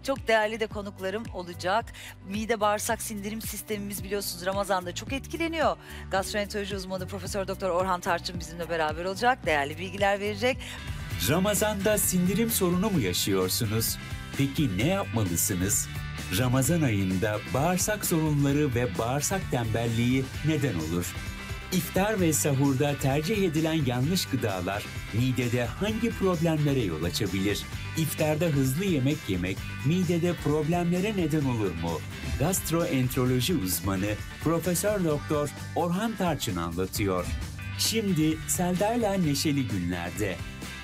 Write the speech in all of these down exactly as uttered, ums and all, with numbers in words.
Çok değerli de konuklarım olacak. Mide bağırsak sindirim sistemimiz biliyorsunuz Ramazan'da çok etkileniyor. Gastroenteroloji uzmanı Profesör Doktor Orhan Tarçın bizimle beraber olacak. Değerli bilgiler verecek. Ramazan'da sindirim sorunu mu yaşıyorsunuz? Peki ne yapmalısınız? Ramazan ayında bağırsak sorunları ve bağırsak tembelliği neden olur? İftar ve sahurda tercih edilen yanlış gıdalar midede hangi problemlere yol açabilir? İftarda hızlı yemek yemek midede problemlere neden olur mu? Gastroenteroloji uzmanı Profesör Doktor Orhan Tarçın anlatıyor. Şimdi Seldar'la Neşeli Günler'de.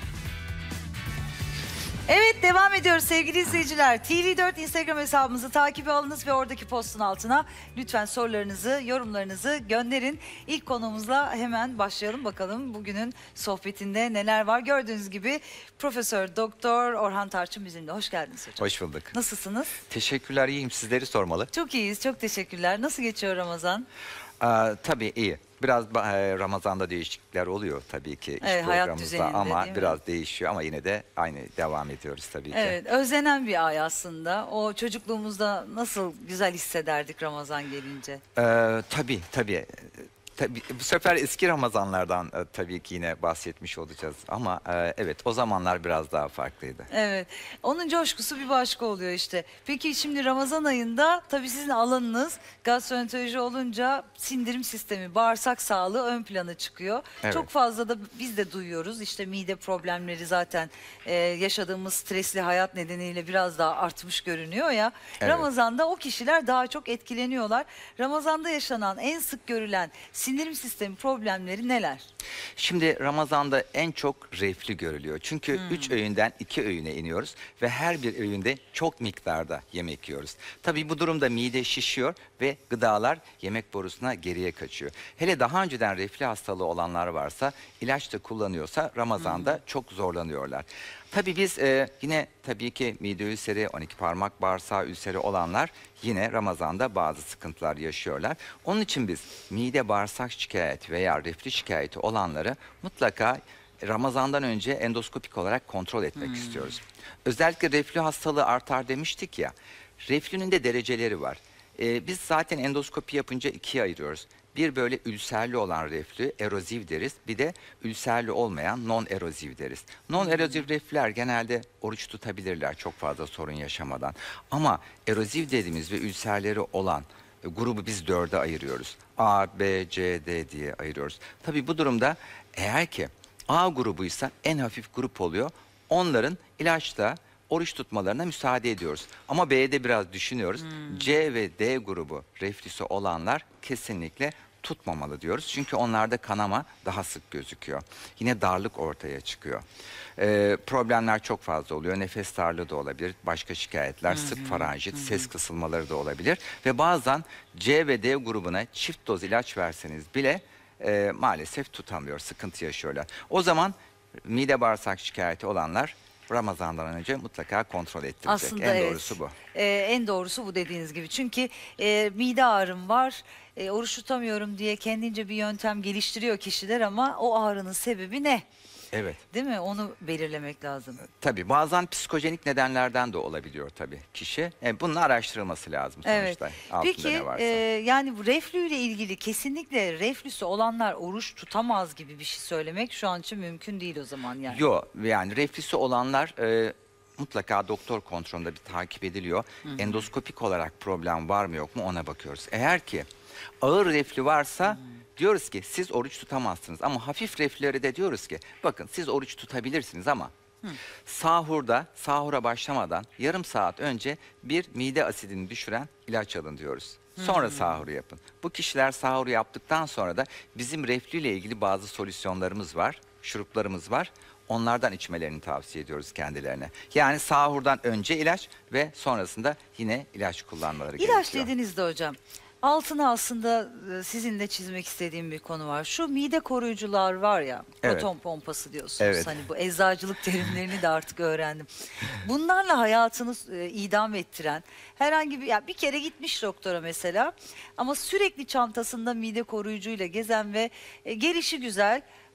Evet, devam ediyoruz sevgili izleyiciler. T V dört Instagram hesabımızı takibe alınız ve oradaki postun altına lütfen sorularınızı, yorumlarınızı gönderin. İlk konumuzla hemen başlayalım bakalım bugünün sohbetinde neler var. Gördüğünüz gibi Profesör Doktor Orhan Tarçın bizimle. Hoş geldiniz hocam. Hoş bulduk. Nasılsınız? Teşekkürler, iyiyim. Sizleri sormalı. Çok iyiyiz, çok teşekkürler. Nasıl geçiyor Ramazan? Aa, tabii iyi. Biraz e, Ramazan'da değişiklikler oluyor tabii ki iş Evet, hayat programımızda düzeninde, ama değil mi? biraz değişiyor ama yine de aynı devam ediyoruz tabii ki. Evet, özlenen bir ay aslında. O çocukluğumuzda nasıl güzel hissederdik Ramazan gelince. Ee, tabii tabii. Tabii, bu sefer eski Ramazanlardan e, tabii ki yine bahsetmiş olacağız ama e, evet o zamanlar biraz daha farklıydı. Evet. Onun coşkusu bir başka oluyor işte. Peki şimdi Ramazan ayında tabii sizin alanınız gastroenteroloji olunca sindirim sistemi, bağırsak sağlığı ön plana çıkıyor. Evet. Çok fazla da biz de duyuyoruz. İşte mide problemleri zaten e, yaşadığımız stresli hayat nedeniyle biraz daha artmış görünüyor ya. Evet. Ramazan'da o kişiler daha çok etkileniyorlar. Ramazan'da yaşanan en sık görülen sindirim sistemi problemleri neler? Şimdi Ramazan'da en çok reflü görülüyor. Çünkü Hmm. üç öğünden iki öğüne iniyoruz ve her bir öğünde çok miktarda yemek yiyoruz. Tabii bu durumda mide şişiyor ve gıdalar yemek borusuna geriye kaçıyor. Hele daha önceden reflü hastalığı olanlar varsa, ilaç da kullanıyorsa Ramazan'da Hmm. çok zorlanıyorlar. Tabii biz e, yine tabii ki mide ülseri, on iki parmak bağırsağı ülseri olanlar yine Ramazan'da bazı sıkıntılar yaşıyorlar. Onun için biz mide bağırsak şikayeti veya reflü şikayeti olanları mutlaka Ramazan'dan önce endoskopik olarak kontrol etmek Hmm. istiyoruz. Özellikle reflü hastalığı artar demiştik ya, reflünün de dereceleri var. Ee, biz zaten endoskopi yapınca ikiye ayırıyoruz. Bir böyle ülserli olan reflü, eroziv deriz. Bir de ülserli olmayan non-eroziv deriz. Non-eroziv reflüler genelde oruç tutabilirler çok fazla sorun yaşamadan. Ama eroziv dediğimiz ve ülserleri olan e, grubu biz dörde ayırıyoruz. A, B, C, D diye ayırıyoruz. Tabii bu durumda eğer ki A grubuysa en hafif grup oluyor. Onların ilaçta oruç tutmalarına müsaade ediyoruz. Ama B'de biraz düşünüyoruz. Hmm. C ve D grubu reflüsü olanlar kesinlikle tutmamalı diyoruz. Çünkü onlarda kanama daha sık gözüküyor. Yine darlık ortaya çıkıyor. Ee, problemler çok fazla oluyor. Nefes darlığı da olabilir. Başka şikayetler, hmm. sık faranjit, hmm. ses kısılmaları da olabilir. Ve bazen C ve D grubuna çift doz ilaç verseniz bile e, maalesef tutamıyor. Sıkıntı yaşıyorlar. O zaman mide bağırsak şikayeti olanlar Ramazan'dan önce mutlaka kontrol ettirecek. Aslında en evet. doğrusu bu. Ee, en doğrusu bu dediğiniz gibi. Çünkü e, mide ağrım var, e, oruç tutamıyorum diye kendince bir yöntem geliştiriyor kişiler ama o ağrının sebebi ne? Evet. Değil mi? Onu belirlemek lazım. Tabii bazen psikojenik nedenlerden de olabiliyor tabii kişi. E, bunun araştırılması lazım sonuçta. Evet. Altında Peki ne varsa. e, yani bu reflü ile ilgili kesinlikle reflüsü olanlar oruç tutamaz gibi bir şey söylemek şu an için mümkün değil o zaman yani. Yok yani reflüsü olanlar e, mutlaka doktor kontrolünde bir takip ediliyor. Hı hı. Endoskopik olarak problem var mı yok mu ona bakıyoruz. Eğer ki ağır reflü varsa hı. diyoruz ki siz oruç tutamazsınız ama hafif reflülere de diyoruz ki bakın siz oruç tutabilirsiniz ama Hı. sahurda sahura başlamadan yarım saat önce bir mide asidini düşüren ilaç alın diyoruz. Sonra hmm. sahuru yapın. Bu kişiler sahuru yaptıktan sonra da bizim reflüyle ilgili bazı solüsyonlarımız var, şuruplarımız var. Onlardan içmelerini tavsiye ediyoruz kendilerine. Yani sahurdan önce ilaç ve sonrasında yine ilaç kullanmaları ilaç gerekiyor. İlaç dediğinizde hocam, altına aslında sizinle çizmek istediğim bir konu var. Şu mide koruyucular var ya, evet. proton pompası diyorsunuz. Evet. Hani bu eczacılık terimlerini de artık öğrendim. Bunlarla hayatını e, idam ettiren herhangi bir, ya bir kere gitmiş doktora mesela ama sürekli çantasında mide koruyucuyla gezen ve e, gelişi güzel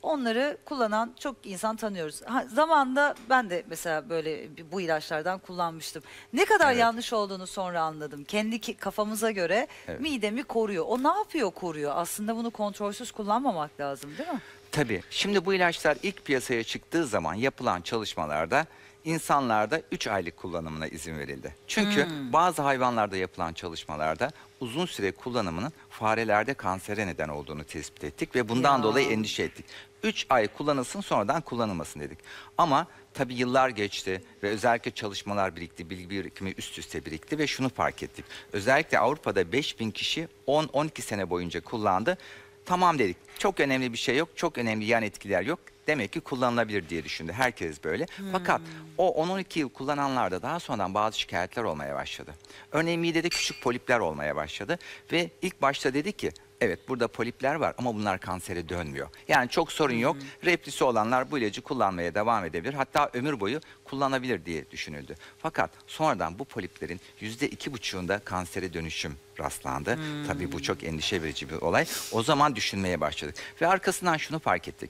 onları kullanan çok insan tanıyoruz. Ha, zamanında ben de mesela böyle bu ilaçlardan kullanmıştım. Ne kadar Evet. yanlış olduğunu sonra anladım. Kendi ki- kafamıza göre Evet. midemi koruyor. O ne yapıyor koruyor? Aslında bunu kontrolsüz kullanmamak lazım değil mi? Tabii. Şimdi bu ilaçlar ilk piyasaya çıktığı zaman yapılan çalışmalarda insanlarda üç aylık kullanımına izin verildi. Çünkü Hmm. bazı hayvanlarda yapılan çalışmalarda uzun süre kullanımının farelerde kansere neden olduğunu tespit ettik ve bundan Ya. dolayı endişe ettik. üç ay kullanılsın, sonradan kullanılmasın dedik. Ama tabii yıllar geçti ve özellikle çalışmalar birikti, bilgi birikimi üst üste birikti ve şunu fark ettik. Özellikle Avrupa'da beş bin kişi on on iki sene boyunca kullandı. Tamam dedik. Çok önemli bir şey yok. Çok önemli yan etkiler yok. Demek ki kullanılabilir diye düşündü. Herkes böyle. Fakat o on on iki yıl kullananlarda daha sonradan bazı şikayetler olmaya başladı. Örneğin midede küçük polipler olmaya başladı. Ve ilk başta dedi ki evet burada polipler var ama bunlar kansere dönmüyor. Yani çok sorun yok. Reflüsü olanlar bu ilacı kullanmaya devam edebilir. Hatta ömür boyu kullanabilir diye düşünüldü. Fakat sonradan bu poliplerin yüzde iki buçuğunda kansere dönüşüm rastlandı. Tabii bu çok endişe verici bir olay. O zaman düşünmeye başladık. Ve arkasından şunu fark ettik.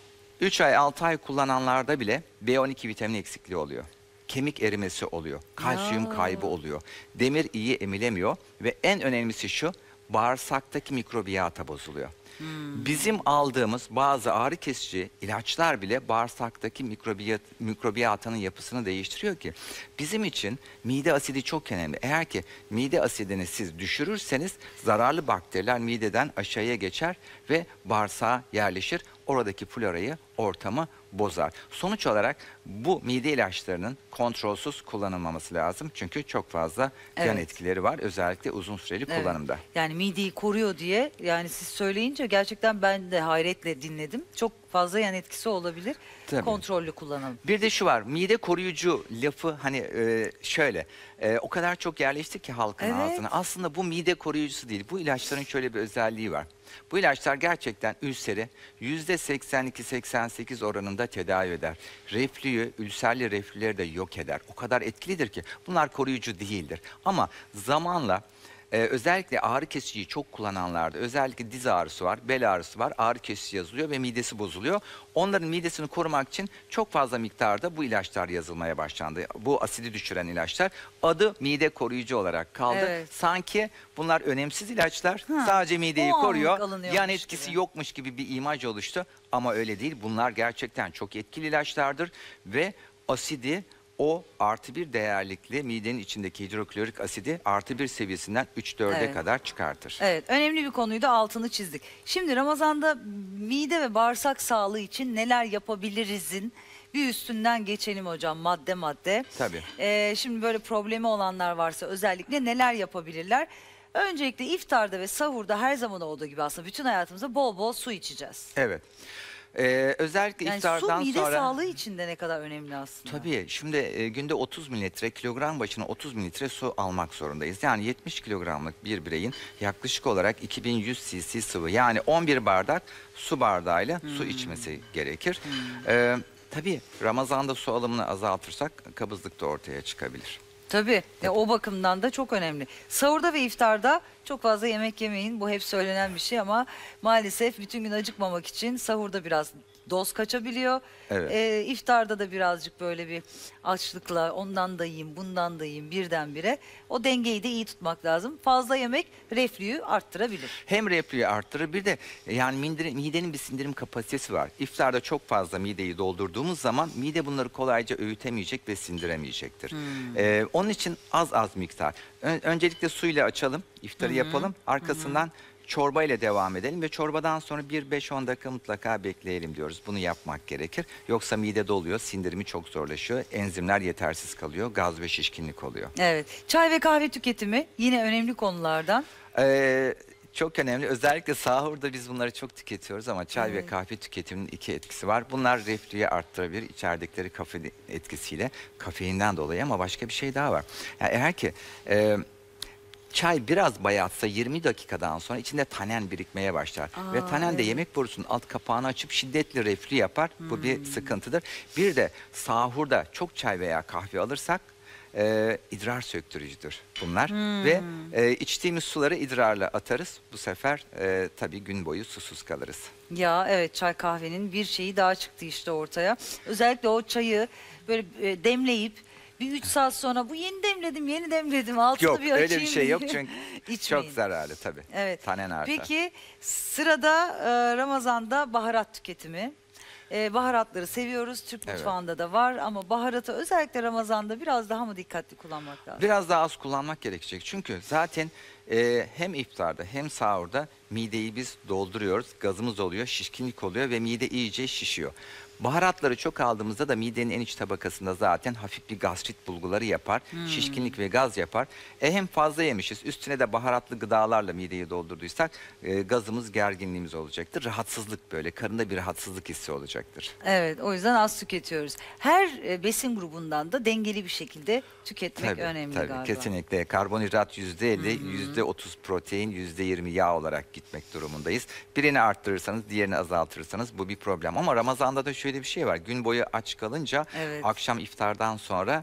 üç ay altı ay kullananlarda bile B on iki vitamini eksikliği oluyor. Kemik erimesi oluyor. Kalsiyum Ya. kaybı oluyor. Demir iyi emilemiyor ve en önemlisi şu, bağırsaktaki mikrobiyata bozuluyor. Bizim aldığımız bazı ağrı kesici ilaçlar bile bağırsaktaki mikrobiyat, mikrobiyatanın yapısını değiştiriyor ki bizim için mide asidi çok önemli. Eğer ki mide asidini siz düşürürseniz zararlı bakteriler mideden aşağıya geçer ve bağırsağa yerleşir. Oradaki florayı, ortamı bozar. Sonuç olarak bu mide ilaçlarının kontrolsüz kullanılmaması lazım. Çünkü çok fazla yan Evet. etkileri var. Özellikle uzun süreli Evet. kullanımda. Yani mideyi koruyor diye yani siz söyleyince gerçekten ben de hayretle dinledim. Çok fazla yan etkisi olabilir. Tabii. Kontrollü kullanalım. Bir de şu var, mide koruyucu lafı hani e, şöyle, e, o kadar çok yerleşti ki halkın Evet. ağzına. Aslında bu mide koruyucusu değil, bu ilaçların şöyle bir özelliği var. Bu ilaçlar gerçekten ülseri yüzde seksen iki seksen sekiz oranında tedavi eder. Reflüyü, ülserli reflüleri de yok eder. O kadar etkilidir ki bunlar koruyucu değildir. Ama zamanla Ee, özellikle ağrı kesiciyi çok kullananlarda özellikle diz ağrısı var, bel ağrısı var, ağrı kesici yazılıyor ve midesi bozuluyor. Onların midesini korumak için çok fazla miktarda bu ilaçlar yazılmaya başlandı. Bu asidi düşüren ilaçlar adı mide koruyucu olarak kaldı. Evet. Sanki bunlar önemsiz ilaçlar, Ha, sadece mideyi o anlık koruyor, alınıyormuş yan etkisi gibi. yokmuş gibi bir imaj oluştu. Ama öyle değil, bunlar gerçekten çok etkili ilaçlardır ve asidi o artı bir değerlikli midenin içindeki hidroklorik asidi artı bir seviyesinden üç dörde Evet. kadar çıkartır. Evet, önemli bir konuydu, altını çizdik. Şimdi Ramazan'da mide ve bağırsak sağlığı için neler yapabilirizin bir üstünden geçelim hocam, madde madde. Tabii. Ee, şimdi böyle problemi olanlar varsa özellikle neler yapabilirler? Öncelikle iftarda ve sahurda her zaman olduğu gibi aslında bütün hayatımızda bol bol su içeceğiz. Evet. Ee, özellikle Yani su iftardan mide sonra... sağlığı için de ne kadar önemli aslında. Tabii şimdi e, günde otuz mililitre, kilogram başına otuz mililitre su almak zorundayız. Yani yetmiş kilogramlık bir bireyin yaklaşık olarak iki bin yüz cc sıvı, yani on bir bardak su bardağıyla su içmesi gerekir. Ee, tabii Ramazan'da su alımını azaltırsak kabızlık da ortaya çıkabilir. Tabii. E, o bakımdan da çok önemli. Sahurda ve iftarda çok fazla yemek yemeyin. Bu hep söylenen bir şey ama maalesef bütün gün acıkmamak için sahurda biraz doz kaçabiliyor. Evet. E, iftarda da birazcık böyle bir açlıkla ondan da yiyeyim, bundan da yiyeyim birdenbire. O dengeyi de iyi tutmak lazım. Fazla yemek reflüyü arttırabilir. Hem reflüyü arttırır, bir de yani mide- midenin bir sindirim kapasitesi var. İftarda çok fazla mideyi doldurduğumuz zaman mide bunları kolayca öğütemeyecek ve sindiremeyecektir. Ee, onun için az az miktar. Ön- öncelikle suyla açalım, iftarı yapalım. Arkasından çorba ile devam edelim ve çorbadan sonra bir beş on dakika mutlaka bekleyelim diyoruz. Bunu yapmak gerekir. Yoksa mide doluyor, sindirimi çok zorlaşıyor, enzimler yetersiz kalıyor, gaz ve şişkinlik oluyor. Evet. Çay ve kahve tüketimi yine önemli konulardan. Ee, çok önemli. Özellikle sahurda biz bunları çok tüketiyoruz ama çay ve kahve tüketiminin iki etkisi var. Bunlar reflüyü arttırabilir içerdikleri kafein etkisiyle, kafeinden dolayı, ama başka bir şey daha var. Yani eğer ki e, çay biraz bayatsa yirmi dakikadan sonra içinde tanen birikmeye başlar. Aa, Ve tanen de evet. yemek borusunun alt kapağını açıp şiddetli reflü yapar. Bu bir sıkıntıdır. Bir de sahurda çok çay veya kahve alırsak e, idrar söktürücüdür bunlar. Hmm. Ve e, içtiğimiz suları idrarla atarız. Bu sefer e, tabii gün boyu susuz kalırız. Ya evet, çay kahvenin bir şeyi daha çıktı işte ortaya. Özellikle o çayı böyle e, demleyip bir üç saat sonra bu yeni demledim yeni demledim altını Yok bir açayım. öyle bir şey yok çünkü İçmeyin. çok zararlı tabii. Evet. Tanen artar. Peki sırada e, Ramazan'da baharat tüketimi. E, baharatları seviyoruz. Türk Evet. mutfağında da var ama baharatı özellikle Ramazan'da biraz daha mı dikkatli kullanmak lazım? Biraz daha az kullanmak gerekecek. Çünkü zaten e, hem iftarda hem sahurda mideyi biz dolduruyoruz. Gazımız oluyor, şişkinlik oluyor ve mide iyice şişiyor. Baharatları çok aldığımızda da midenin en iç tabakasında zaten hafif bir gastrit bulguları yapar. Hmm. Şişkinlik ve gaz yapar. E hem fazla yemişiz, üstüne de baharatlı gıdalarla mideyi doldurduysak e, gazımız, gerginliğimiz olacaktır. Rahatsızlık, böyle karında bir rahatsızlık hissi olacaktır. Evet, o yüzden az tüketiyoruz. Her e, besin grubundan da dengeli bir şekilde tüketmek Tabii, önemli tabii, galiba. kesinlikle. Karbonhidrat yüzde elli, yüzde otuz protein, yüzde yirmi yağ olarak gitmek durumundayız. Birini arttırırsanız, diğerini azaltırsanız bu bir problem. Ama Ramazan'da da şöyle bir şey var. Gün boyu aç kalınca Evet. akşam iftardan sonra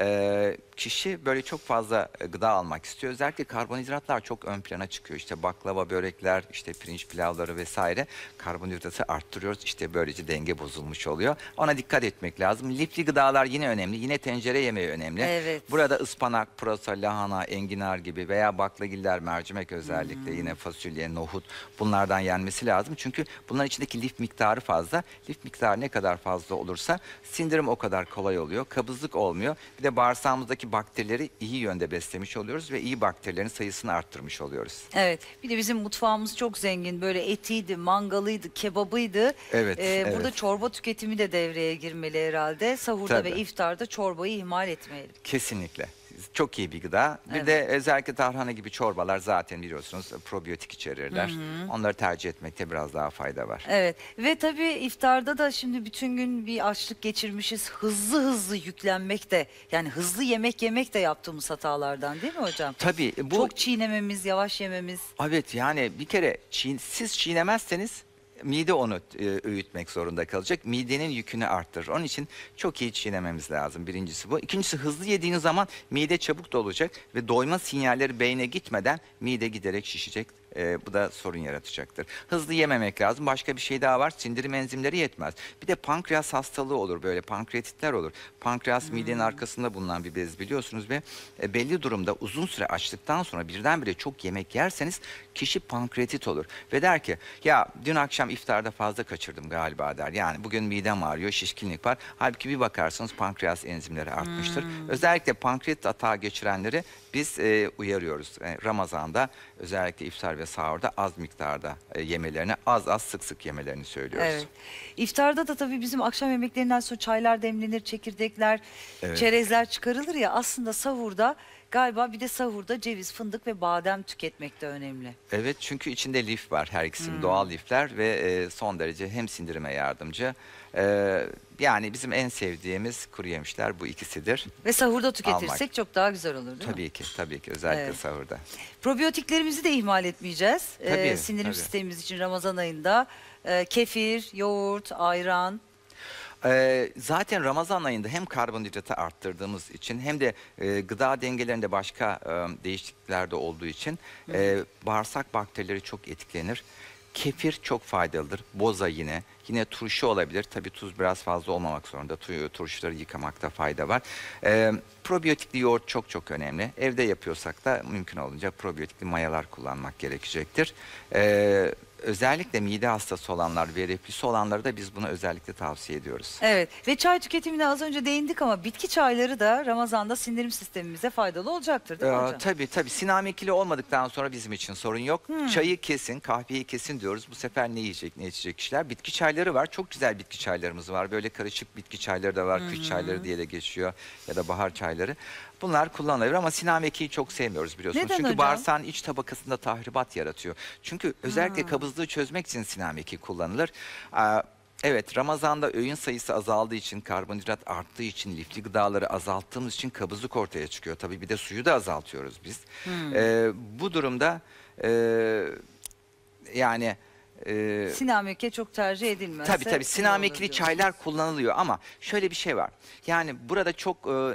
e, kişi böyle çok fazla gıda almak istiyor. Özellikle karbonhidratlar çok ön plana çıkıyor. İşte baklava, börekler, işte pirinç pilavları vesaire karbonhidratı arttırıyoruz. İşte böylece denge bozulmuş oluyor. Ona dikkat etmek lazım. Lifli gıdalar yine önemli. Yine tencere yemeği önemli. Evet. Burada ıspanak, pırasa, lahana, enginar gibi veya baklagiller, mercimek özellikle Hmm. yine fasulye, nohut bunlardan yenmesi lazım. Çünkü bunların içindeki lif miktarı fazla. Lif miktarı ne kadar fazla olursa sindirim o kadar kolay oluyor. Kabızlık olmuyor. Bir de bağırsağımızdaki bakterileri iyi yönde beslemiş oluyoruz ve iyi bakterilerin sayısını arttırmış oluyoruz. Evet. Bir de bizim mutfağımız çok zengin. Böyle etiydi, mangalıydı, kebabıydı. Evet, Ee, evet. Burada çorba tüketimi de devreye girmeli herhalde. Sahurda Tabii. ve iftarda çorbayı ihmal etmeyelim. Kesinlikle. Çok iyi bir gıda. Bir Evet. de özellikle tarhana gibi çorbalar zaten biliyorsunuz probiyotik içerirler. Onları tercih etmekte biraz daha fayda var. Evet ve tabii iftarda da şimdi bütün gün bir açlık geçirmişiz. Hızlı hızlı yüklenmek de, yani hızlı yemek yemek de yaptığımız hatalardan değil mi hocam? Tabii bu Çok çiğnememiz, yavaş yememiz. evet, yani bir kere çiğ, siz çiğnemezseniz mide onu e, öğütmek zorunda kalacak. Midenin yükünü arttırır. Onun için çok iyi çiğnememiz lazım. Birincisi bu. İkincisi, hızlı yediğiniz zaman mide çabuk dolacak ve doyma sinyalleri beyne gitmeden mide giderek şişecek. E, bu da sorun yaratacaktır. Hızlı yememek lazım. Başka bir şey daha var. Sindirim enzimleri yetmez. Bir de pankreas hastalığı olur, böyle pankreatitler olur. Pankreas midenin arkasında bulunan bir bez biliyorsunuz ve e, belli durumda uzun süre açlıktan sonra birdenbire çok yemek yerseniz kişi pankreatit olur. Ve der ki ya dün akşam iftarda fazla kaçırdım galiba der. Yani bugün midem ağrıyor, şişkinlik var. Halbuki bir bakarsanız pankreas enzimleri artmıştır. Özellikle pankreatit atağı geçirenleri biz e, uyarıyoruz. E, Ramazan'da özellikle iftar ve sahurda az miktarda e, yemelerini, az az sık sık yemelerini söylüyoruz. Evet. İftarda da tabii bizim akşam yemeklerinden sonra çaylar demlenir, çekirdekler, Evet. çerezler çıkarılır ya, aslında sahurda galiba bir de sahurda ceviz, fındık ve badem tüketmek de önemli. Evet, çünkü içinde lif var, her ikisinin doğal lifler ve e, son derece hem sindirime yardımcı. E, yani bizim en sevdiğimiz kuru yemişler bu ikisidir. Ve sahurda tüketirsek Almak. çok daha güzel olur değil mi? Tabii ki, tabii ki özellikle Evet. sahurda. Probiyotiklerimizi de ihmal etmeyeceğiz. Ee, Tabii, sindirim tabii. sistemimiz için Ramazan ayında e, kefir, yoğurt, ayran. Ee, zaten Ramazan ayında hem karbonhidratı arttırdığımız için hem de e, gıda dengelerinde başka e, değişiklikler de olduğu için e, bağırsak bakterileri çok etkilenir. Kefir çok faydalıdır. Boza yine. Yine turşu olabilir. Tabii tuz biraz fazla olmamak zorunda. Tu- Turşuları yıkamakta fayda var. Ee, probiyotikli yoğurt çok çok önemli. Evde yapıyorsak da mümkün olunca probiyotikli mayalar kullanmak gerekecektir. Ee, özellikle mide hastası olanlar ve reflüsü olanlara da biz bunu özellikle tavsiye ediyoruz. Evet ve çay tüketimine az önce değindik ama bitki çayları da Ramazan'da sindirim sistemimize faydalı olacaktır değil mi Ee, hocam? tabii tabii, sinamekili olmadıktan sonra bizim için sorun yok. Hmm. Çayı kesin, kahveyi kesin diyoruz. Bu sefer ne yiyecek, ne içecek kişiler? Bitki çayları var. Çok güzel bitki çaylarımız var. Böyle karışık bitki çayları da var. Kış çayları diye de geçiyor ya da bahar çayları. Bunlar kullanılabilir ama sinamekiyi çok sevmiyoruz biliyorsunuz. Neden Çünkü hocam? bağırsağın iç tabakasında tahribat yaratıyor. Çünkü özellikle kabızlığı çözmek için sinameki kullanılır. Aa, Evet, Ramazan'da öğün sayısı azaldığı için, karbonhidrat arttığı için, lifli gıdaları azalttığımız için kabızlık ortaya çıkıyor. Tabii bir de suyu da azaltıyoruz biz. Ee, bu durumda e, yani... e, Sinameke çok tercih edilmez. Tabii tabii, sinamekili çaylar kullanılıyor ama şöyle bir şey var. Yani burada çok e,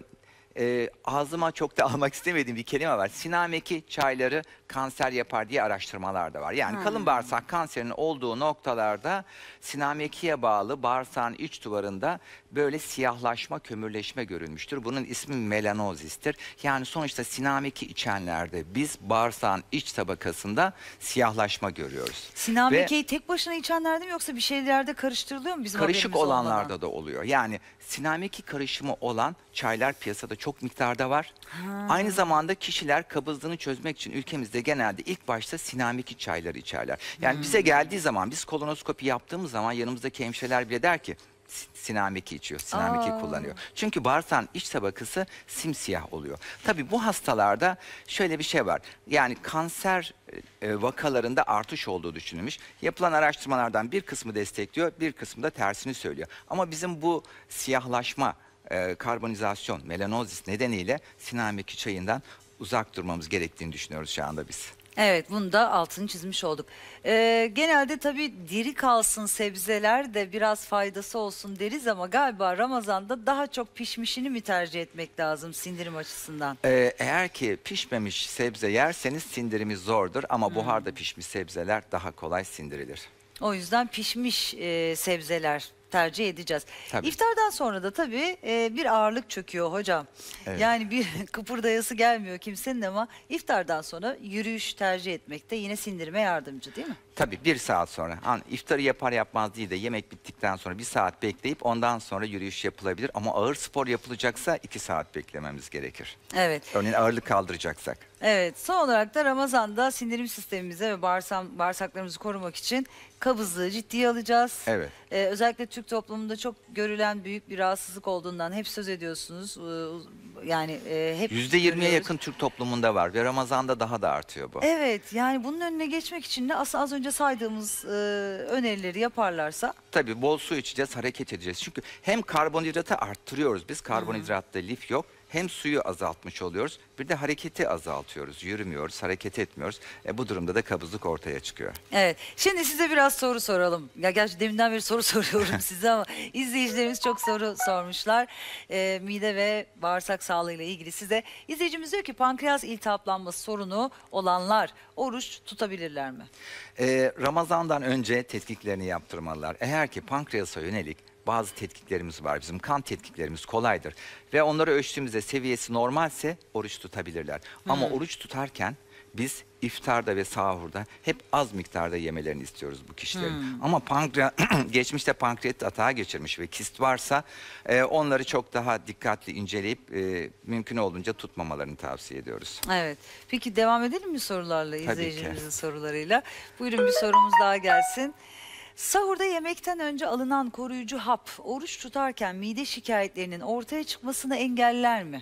e, ağzıma çok da almak istemediğim bir kelime var. Sinameki çayları kanser yapar diye araştırmalar da var. Yani Hmm. kalın bağırsak kanserinin olduğu noktalarda sinamekiye bağlı bağırsağın iç duvarında böyle siyahlaşma, kömürleşme görülmüştür. Bunun ismi melanozistir. Yani sonuçta sinameki içenlerde biz bağırsağın iç tabakasında siyahlaşma görüyoruz. Sinamekeyi tek başına içenlerde mi yoksa bir şeylerde karıştırılıyor mu bizim Karışık haberimiz olmadan? olanlarda da oluyor. Yani sinameki karışımı olan çaylar piyasada çok miktarda var. Aynı zamanda kişiler kabızlığını çözmek için ülkemizde genelde ilk başta sinameki çayları içerler. Yani bize geldiği zaman, biz kolonoskopi yaptığımız zaman yanımızdaki hemşireler bile der ki sinameki içiyor, sinameki Aa. kullanıyor. Çünkü bağırsağın iç tabakası simsiyah oluyor. Tabii bu hastalarda şöyle bir şey var. Yani kanser e, vakalarında artış olduğu düşünülmüş. Yapılan araştırmalardan bir kısmı destekliyor, bir kısmı da tersini söylüyor. Ama bizim bu siyahlaşma, e, karbonizasyon, melanozis nedeniyle sinameki çayından uzak durmamız gerektiğini düşünüyoruz şu anda biz. Evet, bunu da altını çizmiş olduk. Ee, genelde tabii diri kalsın sebzeler de biraz faydası olsun deriz ama galiba Ramazan'da daha çok pişmişini mi tercih etmek lazım sindirim açısından? Ee, eğer ki pişmemiş sebze yerseniz sindirimi zordur ama buharda pişmiş sebzeler daha kolay sindirilir. O yüzden pişmiş e, sebzeler tercih edeceğiz. Tabii. İftardan sonra da tabii e, bir ağırlık çöküyor hocam. Evet. Yani bir kıpırdayası gelmiyor kimsenin ama iftardan sonra yürüyüş tercih etmek de yine sindirime yardımcı değil mi? Tabii bir saat sonra. An, iftarı yapar yapmaz değil de yemek bittikten sonra bir saat bekleyip ondan sonra yürüyüş yapılabilir. Ama ağır spor yapılacaksa iki saat beklememiz gerekir. Evet. Örneğin ağırlık kaldıracaksak. Evet, son olarak da Ramazan'da sindirim sistemimize ve bağırsak, bağırsaklarımızı korumak için kabızlığı ciddiye alacağız. Evet. Ee, özellikle Türk toplumunda çok görülen büyük bir rahatsızlık olduğundan hep söz ediyorsunuz. Ee, Yani e, hep yüzde yirmiye görüyoruz. yakın Türk toplumunda var ve Ramazan'da daha da artıyor bu. Evet, yani bunun önüne geçmek için de aslında az önce saydığımız e, önerileri yaparlarsa Tabii bol su içeceğiz, hareket edeceğiz. Çünkü hem karbonhidratı arttırıyoruz biz, karbonhidratta lif yok. Hem suyu azaltmış oluyoruz, bir de hareketi azaltıyoruz. Yürümüyoruz, hareket etmiyoruz. E, bu durumda da kabızlık ortaya çıkıyor. evet. Şimdi size biraz soru soralım. Ya gerçi deminden beri soru soruyorum size ama izleyicilerimiz çok soru sormuşlar. Ee, mide ve bağırsak sağlığıyla ilgili size. İzleyicimiz diyor ki pankreas iltihaplanması sorunu olanlar oruç tutabilirler mi? E, Ramazan'dan önce tetkiklerini yaptırmalılar. Eğer ki pankreasa yönelik bazı tetkiklerimiz var. Bizim kan tetkiklerimiz kolaydır. Ve onları ölçtüğümüzde seviyesi normalse oruç tutabilirler. Ama oruç tutarken biz iftarda ve sahurda hep az miktarda yemelerini istiyoruz bu kişilerin. Ama pankreas geçmişte pankreat atağı geçirmiş ve kist varsa e, onları çok daha dikkatli inceleyip e, mümkün olduğunca tutmamalarını tavsiye ediyoruz. Evet. Peki devam edelim mi sorularla, Tabii ki. izleyicimizin sorularıyla? Buyurun bir sorumuz daha gelsin. Sahurda yemekten önce alınan koruyucu hap oruç tutarken mide şikayetlerinin ortaya çıkmasını engeller mi?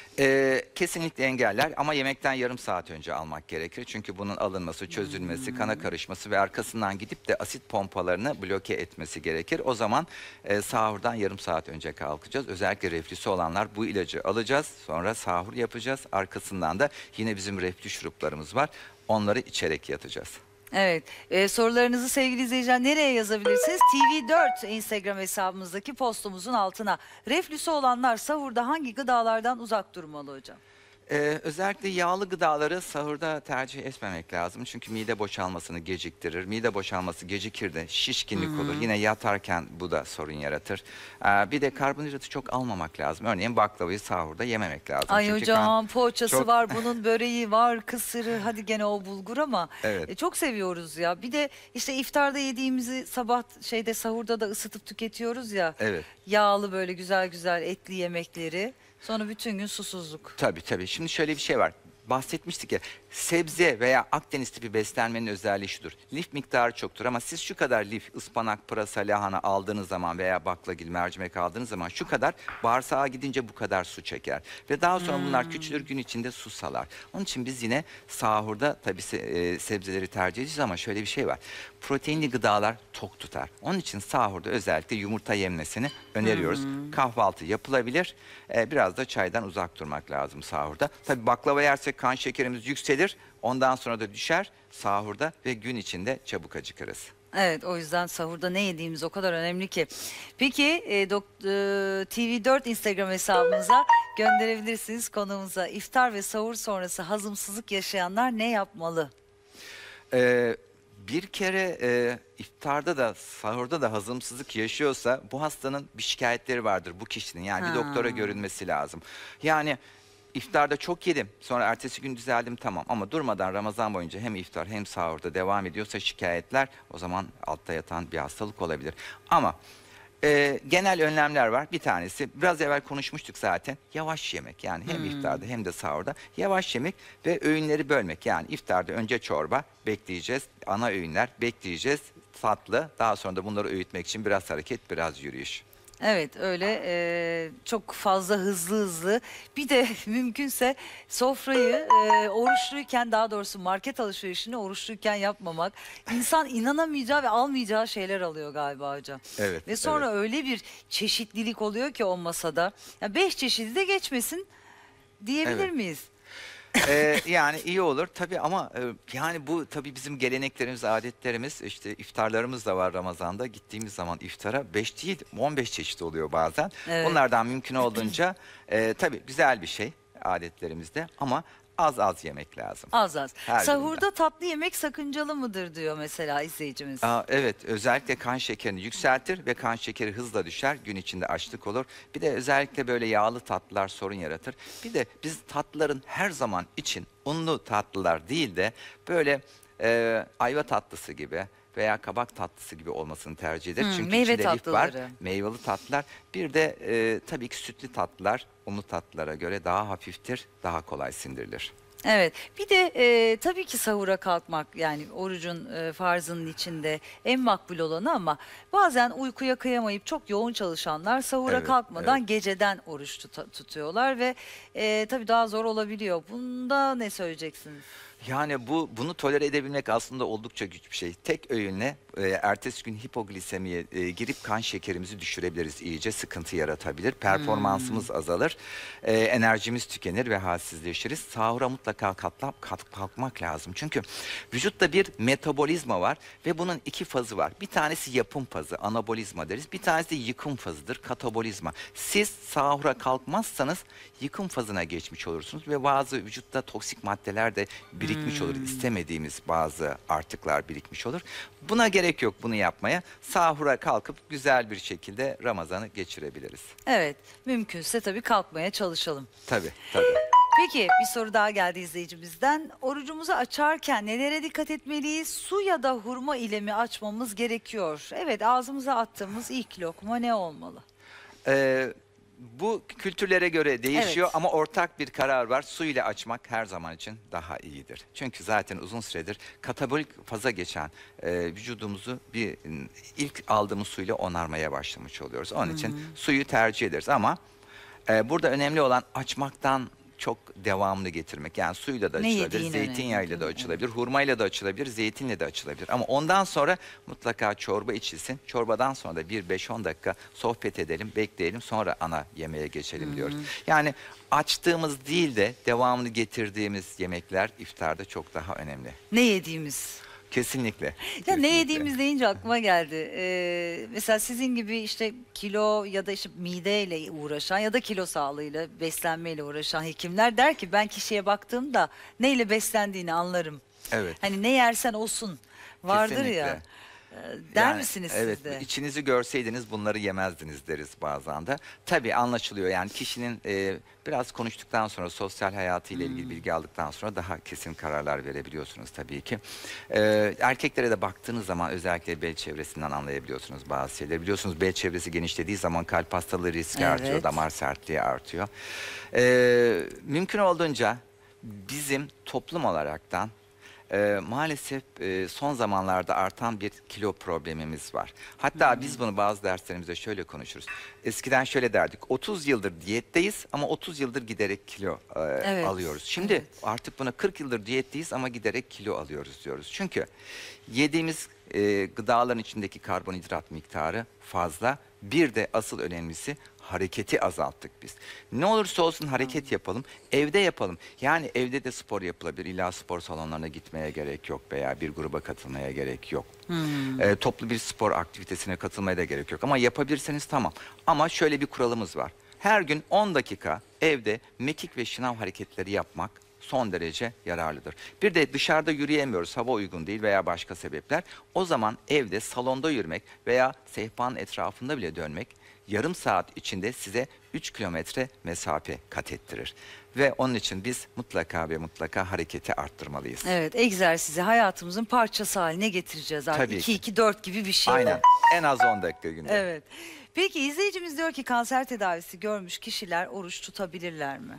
Ee, kesinlikle engeller ama yemekten yarım saat önce almak gerekir. Çünkü bunun alınması, çözülmesi, kana karışması ve arkasından gidip de asit pompalarını bloke etmesi gerekir. O zaman e, sahurdan yarım saat önce kalkacağız. Özellikle reflüsü olanlar bu ilacı alacağız. Sonra sahur yapacağız. Arkasından da yine bizim reflü şuruplarımız var. Onları içerek yatacağız. Evet. Ee, sorularınızı sevgili izleyiciler nereye yazabilirsiniz? T V dört Instagram hesabımızdaki postumuzun altına. Reflüsü olanlar sahurda hangi gıdalardan uzak durmalı hocam? Ee, özellikle yağlı gıdaları sahurda tercih etmemek lazım. Çünkü mide boşalmasını geciktirir. Mide boşalması gecikir de şişkinlik olur. Yine yatarken bu da sorun yaratır. Ee, bir de karbonhidratı çok almamak lazım. Örneğin baklavayı sahurda yememek lazım. Ay Çünkü hocam kan- poğaçası çok- var, bunun böreği var, kısırı, hadi gene o bulgur ama Evet. e, çok seviyoruz ya. Bir de işte iftarda yediğimizi sabah şeyde sahurda da ısıtıp tüketiyoruz ya. Evet. Yağlı böyle güzel güzel etli yemekleri. Sonra bütün gün susuzluk. Tabii tabii. Şimdi şöyle bir şey var. Bahsetmiştik ya, sebze veya Akdeniz tipi beslenmenin özelliği şudur. Lif miktarı çoktur ama siz şu kadar lif, ıspanak, pırasa, lahana aldığınız zaman veya baklagil, mercimek aldığınız zaman şu kadar bağırsağa gidince bu kadar su çeker. Ve daha sonra bunlar küçülür, gün içinde su salar. Onun için biz yine sahurda tabii se e, sebzeleri tercih edeceğiz ama şöyle bir şey var. Proteinli gıdalar tok tutar. Onun için sahurda özellikle yumurta yenmesini öneriyoruz. Kahvaltı yapılabilir. E, biraz da çaydan uzak durmak lazım sahurda. Tabii baklava yersek kan şekerimiz yükselir. Ondan sonra da düşer sahurda ve gün içinde çabuk acıkırız. Evet, o yüzden sahurda ne yediğimiz o kadar önemli ki. Peki e, dok- e, T V dört Instagram hesabımıza gönderebilirsiniz konumuza. İftar ve sahur sonrası hazımsızlık yaşayanlar ne yapmalı? Ee, bir kere e, iftarda da sahurda da hazımsızlık yaşıyorsa bu hastanın bir şikayetleri vardır bu kişinin. Yani Ha. bir doktora görünmesi lazım. Yani iftarda çok yedim, sonra ertesi gün düzeldim, tamam, ama durmadan Ramazan boyunca hem iftar hem sahurda devam ediyorsa şikayetler, o zaman altta yatan bir hastalık olabilir. Ama e, genel önlemler var. Bir tanesi biraz evvel konuşmuştuk zaten, yavaş yemek. Yani hem Hmm. iftarda hem de sahurda yavaş yemek ve öğünleri bölmek. Yani iftarda önce çorba bekleyeceğiz, ana öğünler bekleyeceğiz, tatlı, daha sonra da bunları öğütmek için biraz hareket, biraz yürüyüş. Evet, öyle e, çok fazla hızlı hızlı. Bir de mümkünse sofrayı e, oruçluyken, daha doğrusu market alışverişini oruçluyken yapmamak. İnsan inanamayacağı ve almayacağı şeyler alıyor galiba hocam. Evet, Ve sonra evet. öyle bir çeşitlilik oluyor ki o masada. Ya beş çeşidi de geçmesin diyebilir Evet. miyiz? Ee, yani iyi olur tabii, ama e, yani bu tabii bizim geleneklerimiz, adetlerimiz, işte iftarlarımız da var Ramazan'da. Gittiğimiz zaman iftara beş değil on beş çeşit oluyor bazen. Evet. Onlardan mümkün olduğunca e, tabii güzel bir şey adetlerimizde, ama az az yemek lazım. Az az. Her Sahurda birinden. tatlı yemek sakıncalı mıdır diyor mesela izleyicimiz. Aa, evet, özellikle kan şekerini yükseltir ve kan şekeri hızla düşer, gün içinde açlık olur. Bir de özellikle böyle yağlı tatlılar sorun yaratır. Bir de biz tatlıların her zaman için unlu tatlılar değil de böyle e, ayva tatlısı gibi veya kabak tatlısı gibi olmasını tercih ederiz. Hmm, Çünkü meyve içinde lif var, tatlıları. meyveli tatlılar. Bir de e, tabii ki sütlü tatlılar unlu tatlılara göre daha hafiftir, daha kolay sindirilir. Evet, bir de e, tabii ki sahura kalkmak, yani orucun e, farzının içinde en makbul olanı, ama bazen uykuya kıyamayıp çok yoğun çalışanlar sahura Evet, kalkmadan evet. geceden oruç tuta- tutuyorlar ve e, tabii daha zor olabiliyor. Bunda ne söyleyeceksiniz? Yani bu bunu tolere edebilmek aslında oldukça güç bir şey. Tek öğünle e, ertesi gün hipoglisemiye e, girip kan şekerimizi düşürebiliriz iyice, sıkıntı yaratabilir. Performansımız azalır, e, enerjimiz tükenir ve halsizleşiriz. Sahura mutlaka katla, kalk- kalkmak lazım. Çünkü vücutta bir metabolizma var ve bunun iki fazı var. Bir tanesi yapım fazı, anabolizma deriz. Bir tanesi de yıkım fazıdır, katabolizma. Siz sahura kalkmazsanız yıkım fazına geçmiş olursunuz ve bazı vücutta toksik maddeler de birikmiş olur. İstemediğimiz bazı artıklar birikmiş olur. Buna gerek yok bunu yapmaya. Sahura kalkıp güzel bir şekilde Ramazan'ı geçirebiliriz. Evet, mümkünse tabii kalkmaya çalışalım. Tabii, tabii. Peki, bir soru daha geldi izleyicimizden. Orucumuzu açarken nelere dikkat etmeliyiz? Su ya da hurma ile mi açmamız gerekiyor? Evet, ağzımıza attığımız ilk lokma ne olmalı? Ee, bu kültürlere göre değişiyor, Evet. ama ortak bir karar var. Su ile açmak her zaman için daha iyidir. Çünkü zaten uzun süredir katabolik faza geçen e, vücudumuzu bir ilk aldığımız suyla onarmaya başlamış oluyoruz. Onun için suyu tercih ederiz, ama e, burada önemli olan açmaktan çok devamlı getirmek. Yani suyla da Ne açılabilir, yediğin önemli, zeytinyağıyla da değil mi? açılabilir, hurmayla da açılabilir, zeytinle de açılabilir. Ama ondan sonra mutlaka çorba içilsin. Çorbadan sonra da bir beş on dakika sohbet edelim, bekleyelim, sonra ana yemeğe geçelim diyoruz. Yani açtığımız değil de devamlı getirdiğimiz yemekler iftarda çok daha önemli. Ne yediğimiz? Kesinlikle. Ya kesinlikle. ne yediğimiz deyince aklıma geldi. Ee, mesela sizin gibi işte kilo ya da işte mideyle uğraşan ya da kilo sağlığıyla, beslenmeyle uğraşan hekimler der ki, ben kişiye baktığımda neyle beslendiğini anlarım. Evet. Hani ne yersen olsun vardır Kesinlikle. ya. Ee, Der Yani, misiniz evet, siz de? içinizi görseydiniz bunları yemezdiniz deriz bazen de. Tabii anlaşılıyor, yani kişinin e, biraz konuştuktan sonra, sosyal hayatıyla ilgili bilgi aldıktan sonra daha kesin kararlar verebiliyorsunuz tabii ki. Ee, erkeklere de baktığınız zaman özellikle bel çevresinden anlayabiliyorsunuz bazı şeyleri. Biliyorsunuz, bel çevresi genişlediği zaman kalp hastalığı riski Evet. artıyor, damar sertliği artıyor. Ee, mümkün olduğunca bizim toplum olaraktan Ee, maalesef e, son zamanlarda artan bir kilo problemimiz var. Hatta biz bunu bazı derslerimizde şöyle konuşuruz. Eskiden şöyle derdik: otuz yıldır diyetteyiz ama otuz yıldır giderek kilo e, Evet, alıyoruz. Şimdi evet. artık buna kırk yıldır diyetteyiz ama giderek kilo alıyoruz diyoruz. Çünkü yediğimiz e, gıdaların içindeki karbonhidrat miktarı fazla. Bir de asıl önemlisi hareketi azalttık biz. Ne olursa olsun hareket yapalım, evde yapalım. Yani evde de spor yapılabilir. İlla spor salonlarına gitmeye gerek yok veya bir gruba katılmaya gerek yok. Hmm. E, toplu bir spor aktivitesine katılmaya da gerek yok. Ama yapabilirseniz tamam. Ama şöyle bir kuralımız var. Her gün on dakika evde mekik ve şınav hareketleri yapmak son derece yararlıdır. Bir de dışarıda yürüyemiyoruz, hava uygun değil veya başka sebepler. O zaman evde salonda yürümek veya sehpanın etrafında bile dönmek yarım saat içinde size üç kilometre mesafe kat ettirir. Ve onun için biz mutlaka ve mutlaka hareketi arttırmalıyız. Evet, egzersizi hayatımızın parçası haline getireceğiz artık. Tabii iki ki. iki dört gibi bir şey. Aynen. En az on dakika günde. Evet. Peki izleyicimiz diyor ki kanser tedavisi görmüş kişiler oruç tutabilirler mi?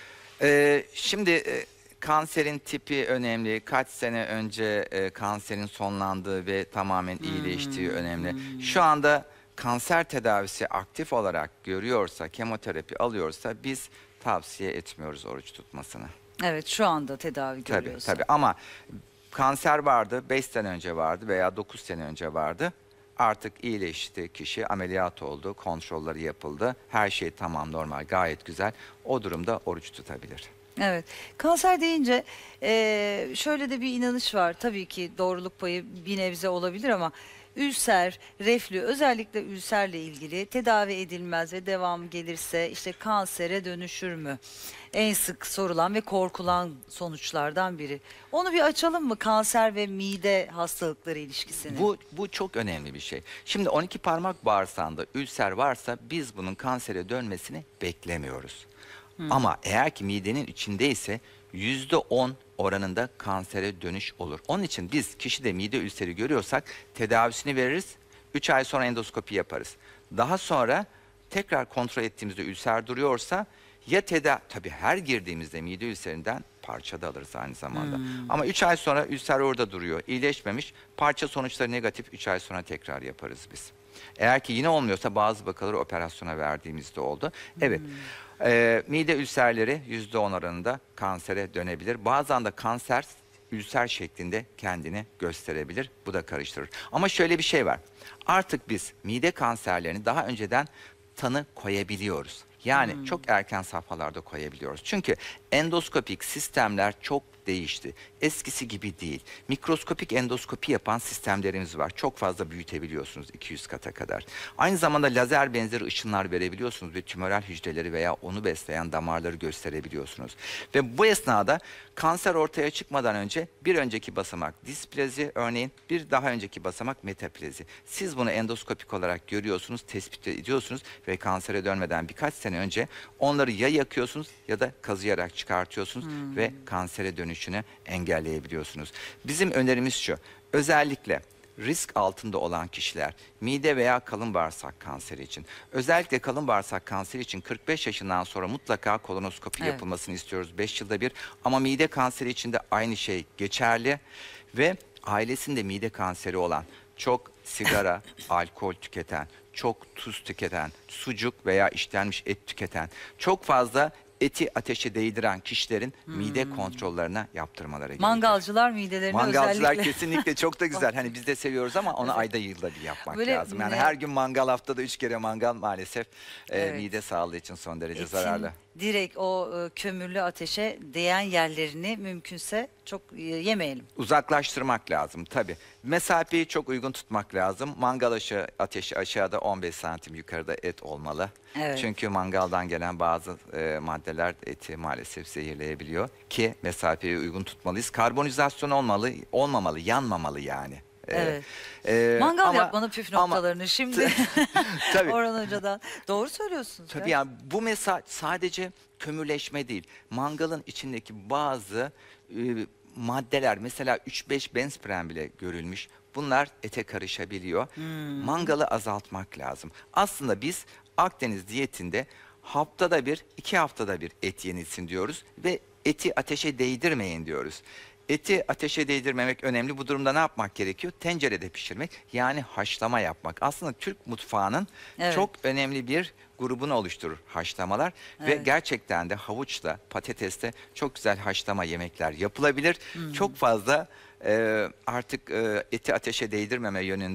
Ee, şimdi e, kanserin tipi önemli. Kaç sene önce e, kanserin sonlandığı ve tamamen iyileştiği Hmm. önemli. Şu anda kanser tedavisi aktif olarak görüyorsa, kemoterapi alıyorsa biz tavsiye etmiyoruz oruç tutmasını. Evet, şu anda tedavi Tabii görüyorsa. tabii ama kanser vardı, beş sene önce vardı veya dokuz sene önce vardı. Artık iyileşti kişi, ameliyat oldu, kontrolleri yapıldı. Her şey tamam, normal, gayet güzel. O durumda oruç tutabilir. Evet. Kanser deyince eee, şöyle de bir inanış var. Tabii ki doğruluk payı bir nebze olabilir ama ülser, reflü, özellikle ülserle ilgili tedavi edilmez ve devam gelirse işte kansere dönüşür mü? En sık sorulan ve korkulan sonuçlardan biri. Onu bir açalım mı, kanser ve mide hastalıkları ilişkisini? Bu, bu çok önemli bir şey. Şimdi on iki parmak bağırsağında ülser varsa biz bunun kansere dönmesini beklemiyoruz. Ama eğer ki midenin içindeyse yüzde on oranında kansere dönüş olur. Onun için biz kişide mide ülseri görüyorsak tedavisini veririz. üç ay sonra endoskopi yaparız. Daha sonra tekrar kontrol ettiğimizde ülser duruyorsa ya tedavi, tabii her girdiğimizde mide ülserinden parça da alırız aynı zamanda. Hmm. Ama üç ay sonra ülser orada duruyor, iyileşmemiş, parça sonuçları negatif, üç ay sonra tekrar yaparız biz. Eğer ki yine olmuyorsa bazı vakaları operasyona verdiğimizde oldu. Evet. Hmm. Ee, mide ülserleri yüzde on oranında kansere dönebilir. Bazen de kanser ülser şeklinde kendini gösterebilir. Bu da karıştırır. Ama şöyle bir şey var. Artık biz mide kanserlerini daha önceden tanı koyabiliyoruz. Yani hmm. çok erken safhalarda koyabiliyoruz. Çünkü endoskopik sistemler çok değişti. Eskisi gibi değil. Mikroskopik endoskopi yapan sistemlerimiz var. Çok fazla büyütebiliyorsunuz iki yüz kata kadar. Aynı zamanda lazer benzeri ışınlar verebiliyorsunuz ve tümörel hücreleri veya onu besleyen damarları gösterebiliyorsunuz. Ve bu esnada kanser ortaya çıkmadan önce bir önceki basamak displazi, örneğin bir daha önceki basamak metaplazi. Siz bunu endoskopik olarak görüyorsunuz, tespit ediyorsunuz ve kansere dönmeden birkaç sene önce onları ya yakıyorsunuz ya da kazıyarak çıkartıyorsunuz hmm. ve kansere dönüşünü engelleyebiliyorsunuz. Bizim önerimiz şu, özellikle risk altında olan kişiler, mide veya kalın bağırsak kanseri için, özellikle kalın bağırsak kanseri için kırk beş yaşından sonra mutlaka kolonoskopi evet. yapılmasını istiyoruz beş yılda bir. Ama mide kanseri için de aynı şey geçerli ve ailesinde mide kanseri olan, çok sigara, alkol tüketen, çok tuz tüketen, sucuk veya işlenmiş et tüketen, çok fazla eti ateşe değdiren kişilerin hmm. mide kontrollerine yaptırmaları gerekiyor. Mangalcılar midelerini Mangalcılar özellikle... kesinlikle çok da güzel. Hani biz de seviyoruz ama onu evet. ayda yılda bir yapmak Böyle lazım. Yani ne? her gün mangal, haftada üç kere mangal maalesef evet. e, mide sağlığı için son derece Etin zararlı. Direkt o e, kömürlü ateşe değen yerlerini mümkünse çok e, yemeyelim. Uzaklaştırmak lazım tabii. Mesafeyi çok uygun tutmak lazım. Mangal aşı, ateşi aşağıda on beş santim, yukarıda et olmalı. Evet. Çünkü mangaldan gelen bazı e, maddeler eti maalesef zehirleyebiliyor ki mesafeyi uygun tutmalıyız. Karbonizasyon olmalı, olmamalı, yanmamalı yani. Evet. Ee, Mangal ama, yapmanın püf noktalarını ama, şimdi tabii. Orhan Hoca'dan. Doğru söylüyorsunuz. Tabii ya. yani bu mesela sadece kömürleşme değil. Mangalın içindeki bazı e, maddeler, mesela üç beş benzpren bile görülmüş. Bunlar ete karışabiliyor. Hmm. Mangalı azaltmak lazım. Aslında biz Akdeniz diyetinde haftada bir, iki haftada bir et yenilsin diyoruz ve eti ateşe değdirmeyin diyoruz. Eti ateşe değdirmemek önemli. Bu durumda ne yapmak gerekiyor? Tencerede pişirmek, yani haşlama yapmak. Aslında Türk mutfağının evet. çok önemli bir grubunu oluşturur haşlamalar. Evet. Ve gerçekten de havuçla, patatesle çok güzel haşlama yemekler yapılabilir. Hmm. Çok fazla e, artık e, eti ateşe değdirmeme yönünde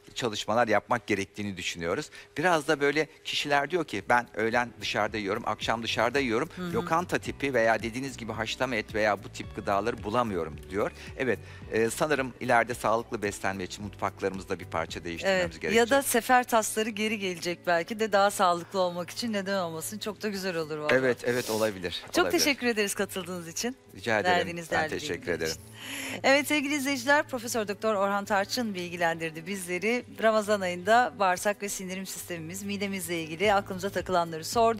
çalışmalar yapmak gerektiğini düşünüyoruz. Biraz da böyle kişiler diyor ki ben öğlen dışarıda yiyorum, akşam dışarıda yiyorum. Hı hı. Lokanta tipi veya dediğiniz gibi haşlama et veya bu tip gıdaları bulamıyorum diyor. Evet, e, sanırım ileride sağlıklı beslenme için mutfaklarımızda bir parça değiştirmemiz Evet, gerekecek. ya da sefer tasları geri gelecek belki de daha sağlıklı olmak için, neden olmasın, çok da güzel olur vallahi. Evet, evet olabilir. Çok olabilir. teşekkür ederiz katıldığınız için. Rica ederim. Verdiğiniz Ben değerli teşekkür bilgiler ederim. için. Evet sevgili izleyiciler, Profesör Doktor Orhan Tarçın bilgilendirdi bizleri. Ramazan ayında bağırsak ve sindirim sistemimiz, midemizle ilgili aklımıza takılanları sordu.